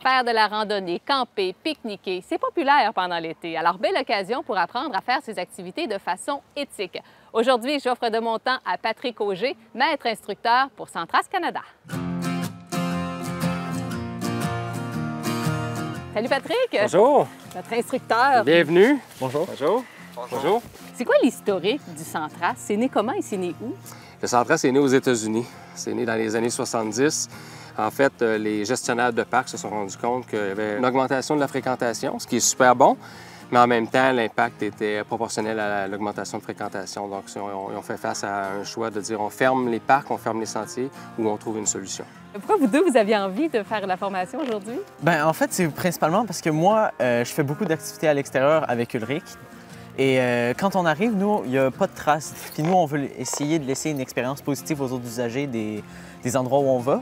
Faire de la randonnée, camper, pique-niquer, c'est populaire pendant l'été. Alors, belle occasion pour apprendre à faire ces activités de façon éthique. Aujourd'hui, j'offre de mon temps à Patrick Auger, maître instructeur pour Centras Canada. Salut Patrick! Bonjour! Notre instructeur. Bienvenue! Bonjour. Bonjour! Bonjour! C'est quoi l'historique du Centras? C'est né comment et c'est né où? Le Centras est né aux États-Unis. C'est né dans les années 70. En fait, les gestionnaires de parcs se sont rendus compte qu'il y avait une augmentation de la fréquentation, ce qui est super bon, mais en même temps, l'impact était proportionnel à l'augmentation de fréquentation. Donc, ils ont fait face à un choix de dire on ferme les parcs, on ferme les sentiers ou on trouve une solution. Pourquoi vous deux, vous aviez envie de faire la formation aujourd'hui? En fait, c'est principalement parce que moi, je fais beaucoup d'activités à l'extérieur avec Ulrich. Et quand on arrive, nous, il n'y a pas de traces. Puis nous, on veut essayer de laisser une expérience positive aux autres usagers des endroits où on va.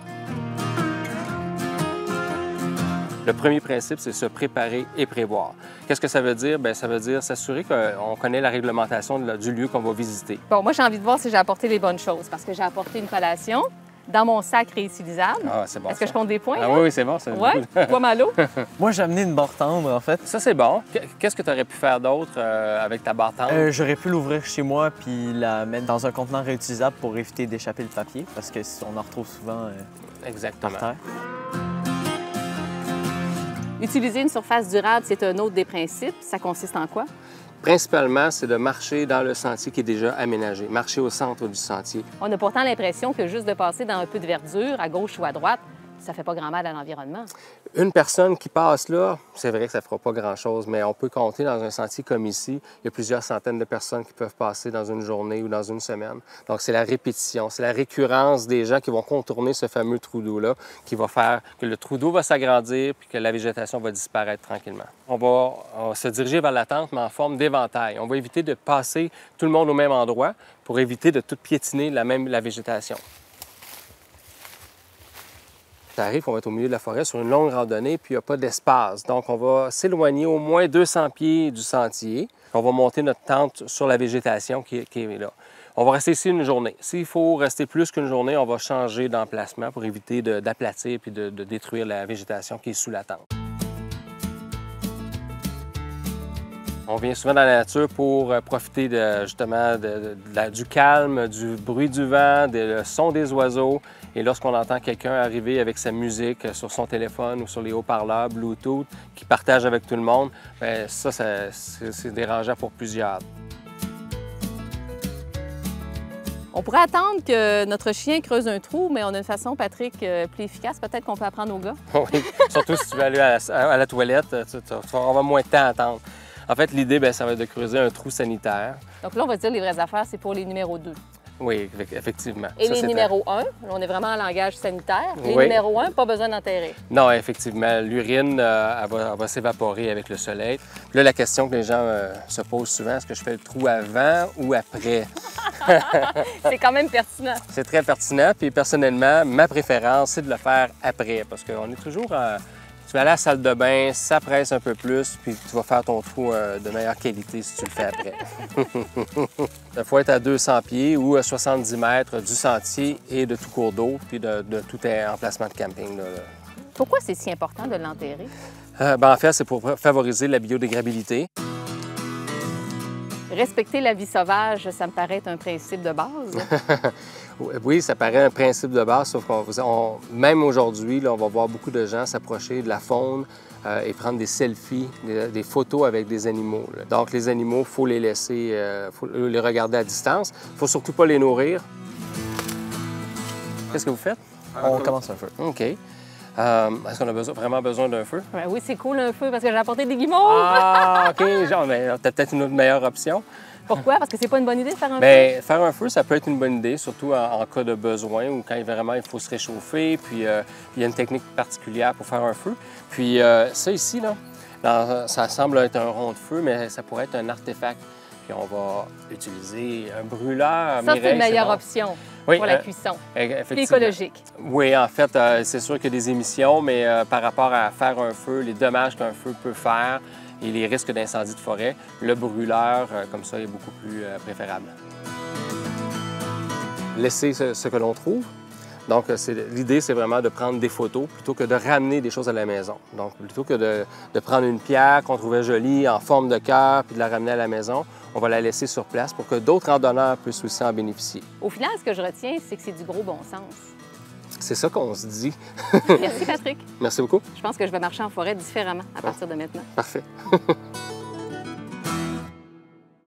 Le premier principe, c'est se préparer et prévoir. Qu'est-ce que ça veut dire? Bien, ça veut dire s'assurer qu'on connaît la réglementation du lieu qu'on va visiter. Bon, moi, j'ai envie de voir si j'ai apporté les bonnes choses parce que j'ai apporté une collation dans mon sac réutilisable. Ah, c'est bon. Est-ce que je compte des points? Ah là? oui, c'est bon. Oui, poids malo. Moi, j'ai amené une barre tendre, en fait. Ça, c'est bon. Qu'est-ce que tu aurais pu faire d'autre avec ta barre tendre? J'aurais pu l'ouvrir chez moi puis la mettre dans un contenant réutilisable pour éviter d'échapper le papier, parce que on en retrouve souvent Exactement. par terre. Utiliser une surface durable, c'est un autre des principes. Ça consiste en quoi? Principalement, c'est de marcher dans le sentier qui est déjà aménagé, marcher au centre du sentier. On a pourtant l'impression que juste de passer dans un peu de verdure, à gauche ou à droite, ça fait pas grand mal à l'environnement. Une personne qui passe là, c'est vrai que ça ne fera pas grand-chose, mais on peut compter dans un sentier comme ici, il y a plusieurs centaines de personnes qui peuvent passer dans une journée ou dans une semaine. Donc, c'est la répétition, c'est la récurrence des gens qui vont contourner ce fameux trou d'eau-là qui va faire que le trou d'eau va s'agrandir puis que la végétation va disparaître tranquillement. On va se diriger vers la tente, mais en forme d'éventail. On va éviter de passer tout le monde au même endroit pour éviter de tout piétiner la végétation. Ça arrive qu'on va être au milieu de la forêt sur une longue randonnée, puis il n'y a pas d'espace. Donc, on va s'éloigner au moins 200 pieds du sentier. On va monter notre tente sur la végétation qui est là. On va rester ici une journée. S'il faut rester plus qu'une journée, on va changer d'emplacement pour éviter d'aplatir puis de détruire la végétation qui est sous la tente. On vient souvent dans la nature pour profiter justement du calme, du bruit du vent, du son des oiseaux. Et lorsqu'on entend quelqu'un arriver avec sa musique sur son téléphone ou sur les haut-parleurs Bluetooth qui partage avec tout le monde, bien, ça c'est dérangeant pour plusieurs. On pourrait attendre que notre chien creuse un trou, mais on a une façon, Patrick, plus efficace. Peut-être qu'on peut apprendre aux gars. Oui, surtout si tu veux aller à la toilette, tu vas avoir moins de temps à attendre. En fait, l'idée, bien, ça va être de creuser un trou sanitaire. Donc là, on va dire les vraies affaires, c'est pour les numéros 2. Oui, effectivement. Et ça, les numéros 1, on est vraiment en langage sanitaire. Les Oui. numéros 1, pas besoin d'enterrer. Non, effectivement, l'urine, elle va s'évaporer avec le soleil. Puis là, la question que les gens se posent souvent, est-ce que je fais le trou avant ou après? C'est quand même pertinent. C'est très pertinent. Puis personnellement, ma préférence, c'est de le faire après. Parce qu'on est toujours tu vas aller à la salle de bain, ça presse un peu plus, puis tu vas faire ton trou de meilleure qualité si tu le fais après. Il faut être à 200 pieds ou à 70 mètres du sentier et de tout cours d'eau, puis de tout emplacement de camping. Là. Pourquoi c'est si important de l'enterrer? En fait, c'est pour favoriser la biodégradabilité. Respecter la vie sauvage, ça me paraît être un principe de base. Oui, ça paraît un principe de base, sauf qu'on même aujourd'hui, on va voir beaucoup de gens s'approcher de la faune et prendre des selfies, des photos avec des animaux. Là. Donc, les animaux, il faut les laisser, faut les regarder à distance. Il ne faut surtout pas les nourrir. Qu'est-ce que vous faites? On commence un feu. OK. Est-ce qu'on a vraiment besoin d'un feu? Ben oui, c'est cool un feu parce que j'ai apporté des guimauves. Ah, OK. Genre, mais t'as peut-être une autre meilleure option. Pourquoi? Parce que c'est pas une bonne idée de faire un feu? Bien, faire un feu, ça peut être une bonne idée, surtout en cas de besoin ou quand vraiment il faut se réchauffer. Puis, il y a une technique particulière pour faire un feu. Puis, ça ici, là, ça semble être un rond de feu, mais ça pourrait être un artefact. Puis, on va utiliser un brûleur. Ça, c'est une meilleure bon. option Oui, pour la cuisson. Effectivement. Puis écologique. Oui, en fait, c'est sûr qu'il y a des émissions, mais par rapport à faire un feu, les dommages qu'un feu peut faire et les risques d'incendie de forêt, le brûleur, comme ça, est beaucoup plus préférable. Laisser ce que l'on trouve. Donc, l'idée, c'est vraiment de prendre des photos plutôt que de ramener des choses à la maison. Donc, plutôt que de prendre une pierre qu'on trouvait jolie en forme de cœur puis de la ramener à la maison, on va la laisser sur place pour que d'autres randonneurs puissent aussi en bénéficier. Au final, ce que je retiens, c'est que c'est du gros bon sens. C'est ça qu'on se dit. Merci, Patrick. Merci beaucoup. Je pense que je vais marcher en forêt différemment à partir de maintenant. Parfait.